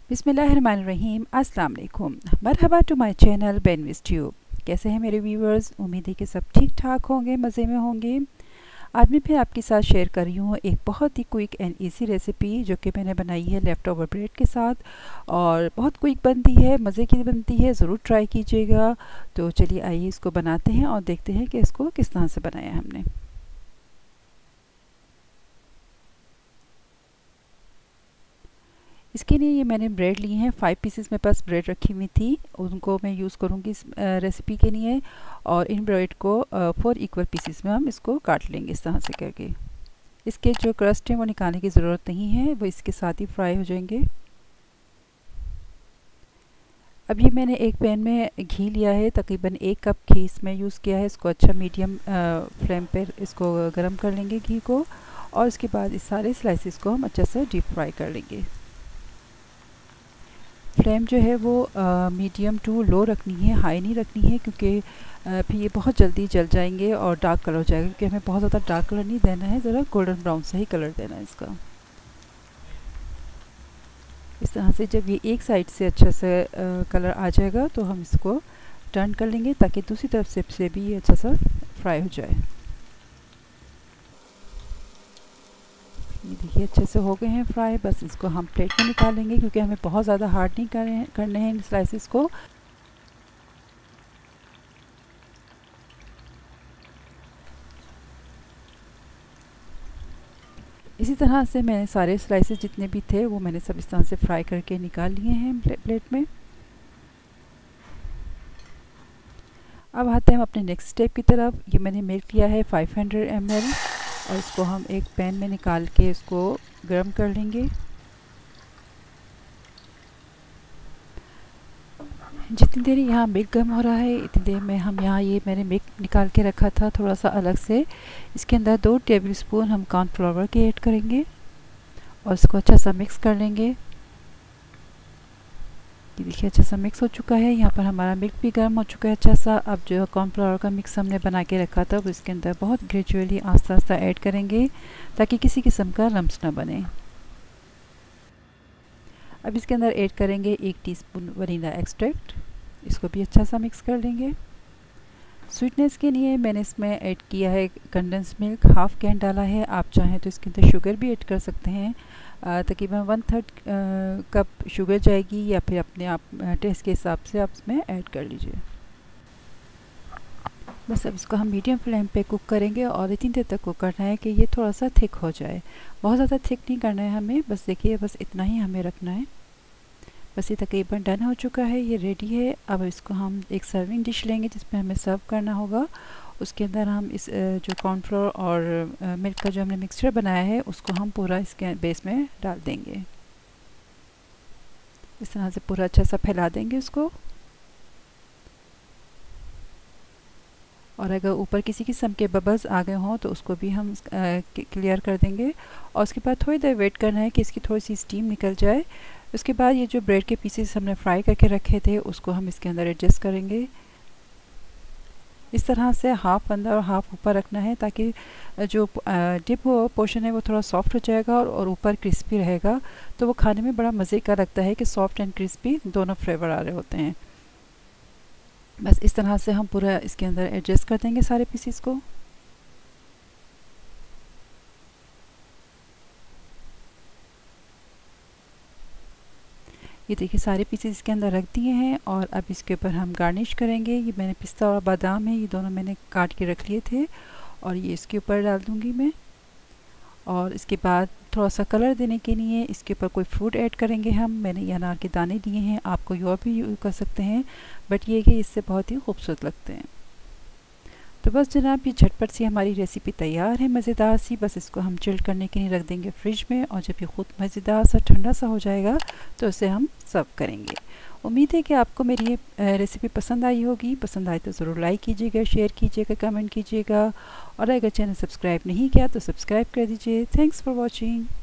बिस्मिल्लाहिर्रहमानिर्रहीम। अस्सलाम वालेकुम। मरहबा टू माय चैनल बेनविस ट्यूब। कैसे हैं मेरे व्यूवर्स? उम्मीद है कि सब ठीक ठाक होंगे, मज़े में होंगे। आज मैं फिर आपके साथ शेयर कर रही हूँ एक बहुत ही क्विक एंड इजी रेसिपी जो कि मैंने बनाई है लेफ़्ट ओवर ब्रेड के साथ, और बहुत क्विक बनती है, मज़े की बनती है, ज़रूर ट्राई कीजिएगा। तो चलिए आइए इसको बनाते हैं और देखते हैं कि इसको किस तरह से बनाया हमने। इसके लिए ये मैंने ब्रेड ली हैं, 5 पीसेस मेरे पास ब्रेड रखी हुई थी, उनको मैं यूज़ करूँगी इस रेसिपी के लिए। और इन ब्रेड को 4 इक्वल पीसेस में हम इसको काट लेंगे इस तरह से करके। इसके जो क्रस्ट हैं वो निकालने की ज़रूरत नहीं है, वो इसके साथ ही फ्राई हो जाएंगे। अब ये मैंने एक पैन में घी लिया है, तकरीबन 1 कप घी इसमें यूज़ किया है। इसको अच्छा मीडियम फ्लेम पर इसको गर्म कर लेंगे घी को, और इसके बाद इस सारे स्लाइसेस को हम अच्छे से डीप फ्राई कर लेंगे। फ्लेम जो है वो मीडियम टू लो रखनी है, हाई नहीं रखनी है, क्योंकि फिर ये बहुत जल्दी जल जाएंगे और डार्क कलर हो जाएगा। क्योंकि हमें बहुत ज़्यादा डार्क कलर नहीं देना है, ज़रा गोल्डन ब्राउन से ही कलर देना है इसका। इस तरह से जब ये एक साइड से अच्छा से कलर आ जाएगा तो हम इसको टर्न कर लेंगे, ताकि दूसरी तरफ से भी ये अच्छा सा फ्राई हो जाए। ये देखिए अच्छे से हो गए हैं फ्राई। बस इसको हम प्लेट में निकालेंगे, क्योंकि हमें बहुत ज़्यादा हार्ड नहीं करने हैं इन स्लाइसेस को। इसी तरह से मैंने सारे स्लाइसेस जितने भी थे वो मैंने सब इस तरह से फ्राई करके निकाल लिए हैं प्लेट में। अब आते हैं हम अपने नेक्स्ट स्टेप की तरफ। ये मैंने मिल्क लिया है 500 ml, और इसको हम एक पैन में निकाल के इसको गर्म कर लेंगे। जितनी देर यहाँ मिल्क गर्म हो रहा है, इतनी देर में हम यहाँ ये मैंने मिल्क निकाल के रखा था थोड़ा सा अलग से। इसके अंदर 2 टेबलस्पून हम कॉर्नफ्लावर के ऐड करेंगे और इसको अच्छा सा मिक्स कर लेंगे। ये देखिए अच्छा सा मिक्स हो चुका है। यहाँ पर हमारा मिल्क भी गर्म हो चुका है अच्छा सा। अब जो कॉर्नफ्लावर का मिक्स हमने बना के रखा था वो इसके अंदर बहुत ग्रेजुअली आस्ता आस्ता ऐड करेंगे, ताकि किसी किस्म का लम्स ना बने। अब इसके अंदर ऐड करेंगे 1 टीस्पून वनीला एक्सट्रैक्ट। इसको भी अच्छा सा मिक्स कर लेंगे। स्वीटनेस के लिए मैंने इसमें ऐड किया है कंडेंस मिल्क, हाफ़ कैन डाला है। आप चाहें तो इसके अंदर शुगर भी ऐड कर सकते हैं। तकरीबन 1/3 कप शुगर जाएगी, या फिर अपने आप टेस्ट के हिसाब से आप इसमें ऐड कर लीजिए। बस अब इसको हम मीडियम फ्लेम पे कुक करेंगे, और इतनी देर तक कुक करना है कि ये थोड़ा सा थिक हो जाए। बहुत ज़्यादा थिक नहीं करना है हमें, बस देखिए बस इतना ही हमें रखना है। बस ये तकरीबन डन हो चुका है, ये रेडी है। अब इसको हम एक सर्विंग डिश लेंगे जिसमें हमें सर्व करना होगा। उसके अंदर हम इस जो कॉर्नफ्लोर और मिल्क का जो हमने मिक्सचर बनाया है उसको हम पूरा इसके बेस में डाल देंगे। इस तरह से पूरा अच्छा सा फैला देंगे उसको। और अगर ऊपर किसी किस्म के बबल्स आ गए हों तो उसको भी हम क्लियर कर देंगे। और उसके बाद थोड़ी देर वेट करना है कि इसकी थोड़ी सी स्टीम निकल जाए। उसके बाद ये जो ब्रेड के पीसेस हमने फ्राई करके रखे थे उसको हम इसके अंदर एडजस्ट करेंगे। इस तरह से हाफ़ अंदर और हाफ़ ऊपर रखना है, ताकि जो डिप पोर्शन है वो थोड़ा सॉफ्ट हो जाएगा और ऊपर क्रिस्पी रहेगा। तो वो खाने में बड़ा मज़े का लगता है कि सॉफ्ट एंड क्रिस्पी दोनों फ्लेवर आ रहे होते हैं। बस इस तरह से हम पूरा इसके अंदर एडजस्ट कर देंगे सारे पीसेस को। ये देखिए सारे पीसेस इसके अंदर रख दिए हैं, और अब इसके ऊपर हम गार्निश करेंगे। ये मैंने पिस्ता और बादाम है, ये दोनों मैंने काट के रख लिए थे, और ये इसके ऊपर डाल दूँगी मैं। और इसके बाद थोड़ा सा कलर देने के लिए इसके ऊपर कोई फ्रूट ऐड करेंगे हम। मैंने ये अनार के दाने दिए हैं, आप कोई और भी यूज़ कर सकते हैं, बट ये कि इससे बहुत ही खूबसूरत लगते हैं। तो बस जनाब ये झटपट सी हमारी रेसिपी तैयार है, मज़ेदार सी। बस इसको हम चिल्ड करने के लिए रख देंगे फ्रिज में, और जब ये ख़ुद मज़ेदार सा ठंडा सा हो जाएगा तो इसे हम सर्व करेंगे। उम्मीद है कि आपको मेरी ये रेसिपी पसंद आई होगी। पसंद आए तो ज़रूर लाइक कीजिएगा, शेयर कीजिएगा, कमेंट कीजिएगा, और अगर चैनल सब्सक्राइब नहीं किया तो सब्सक्राइब कर दीजिए। Thanks for watching.